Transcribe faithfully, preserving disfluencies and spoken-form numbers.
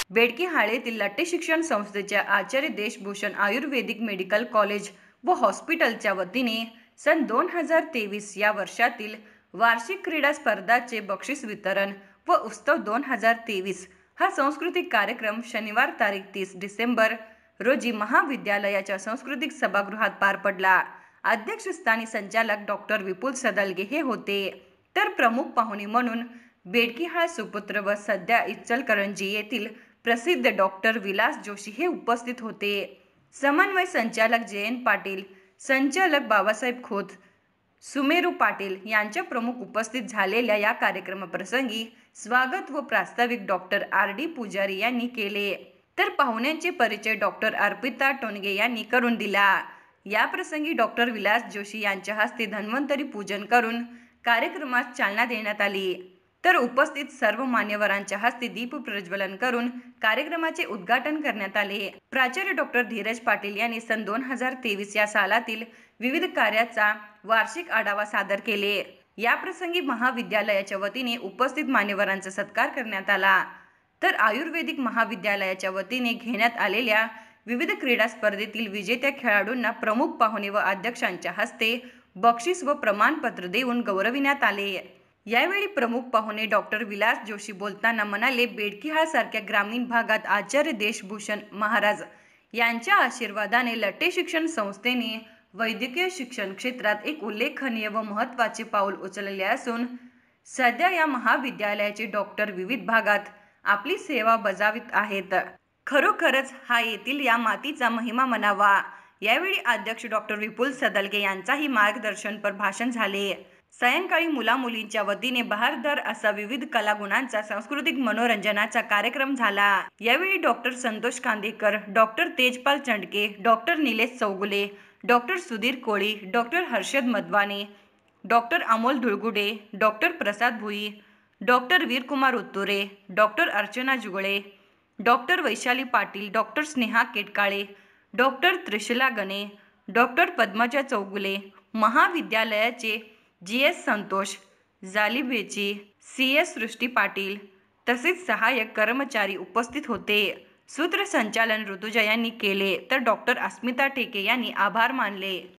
बेडकीहाळ येथील लट्टे शिक्षण संस्थेच्या आचार्य देशभूषण आयुर्वेदिक मेडिकल कॉलेज व हॉस्पिटलच्या वतीने सन दोन हजार तेवीस या वर्षातील वार्षिक क्रीडा स्पर्धाचे बक्षीस वितरण व उत्सव दोन हजार तेवीस हा सांस्कृतिक कार्यक्रम शनिवार तारीख तीस डिसेंबर रोजी महाविद्यालयाच्या सांस्कृतिक सभागृहात पार पडला। अध्यक्षस्थानी संचालक डॉक्टर विपुल सदलगे हे होते, तर प्रमुख पाहुणे म्हणून बेडकीहाळ सुपुत्र व सध्या इचलकरंजी येथील प्रसिद्ध डॉक्टर विलास जोशी हे उपस्थित होते। समन्वय संचालक जयंत पाटील, संचालक बाबासाहेब खोत, सुमेरू पाटील यांच्या प्रमुख उपस्थित झालेल्या या कार्यक्रमाप्रसंगी स्वागत व प्रास्ताविक डॉक्टर आर डी पुजारी यांनी केले, तर पाहुण्यांचे परिचय डॉक्टर अर्पिता टोनगे यांनी करून दिला। या प्रसंगी डॉक्टर विलास जोशी यांच्या हस्ते धन्वंतरी पूजन करून कार्यक्रमास चालना देण्यात आली, तर उपस्थित सर्व मान्यवरांच्या हस्ते दीप प्रज्वलन करून कार्यक्रमाचे उद्घाटन करण्यात आले। प्राचार्य डॉक्टर धीरज पाटील यांनी सन दोन हजार तेवीस या सालातील विविध कार्याचा वार्षिक आढावा सादर केले। या प्रसंगी महाविद्यालयाच्या वतीने उपस्थित मान्यवरांचा सत्कार करण्यात आला, तर आयुर्वेदिक महाविद्यालयाच्या वतीने घेण्यात आलेल्या विविध क्रीडा स्पर्धेतील विजेत्या खेळाडूंना प्रमुख पाहुणे व अध्यक्षांच्या हस्ते बक्षीस व प्रमाणपत्र देऊन गौरविण्यात आले। यावेळी प्रमुख पाहुणे डॉक्टर विलास जोशी बोलताना म्हणाले, बेडकीहाळ सारख्या ग्रामीण भागात आचार्य देशभूषण महाराज यांच्या आशीर्वादाने लट्टे शिक्षण संस्थेने वैद्यकीय शिक्षण क्षेत्रात एक उल्लेखनीय व महत्त्वाचे पाऊल उचलले असून सध्या या महाविद्यालयाचे डॉक्टर विविध भागात आपली सेवा बजावित आहेत। खरोखरच हा येथील या मातीचा महिमा म्हणावा। यावेळी अध्यक्ष डॉक्टर विपुल सदलगे यांचाही मार्गदर्शनपर भाषण झाले। सायंकाळी मुलामुलींच्या वतीने बहारदार असा विविध कलागुणांचा सांस्कृतिक मनोरंजनाचा कार्यक्रम झाला। यावेळी doctor Santosh Kandekar, doctor Tejpal Chandke, doctor Nilesh Chougule, doctor Sudhir Koli, doctor Harshad Madhwane, doctor Amol Dhulgude, doctor Prasad Bhui, doctor Veerkumar Utture, doctor Archana Jugale, doctor Vaishali Patil, doctor Sneha Ketkale, doctor Trishala Gane, doctor Padmaja Chougule, महाविद्यालयाचे G S Santosh Jalibechi, C S Srushti Patil तसेच सहाय्यक कर्मचारी उपस्थित होते। सूत्रसंचालन ऋतुजा यांनी केले, तर डॉक्टर अस्मिता टेके यांनी आभार मानले।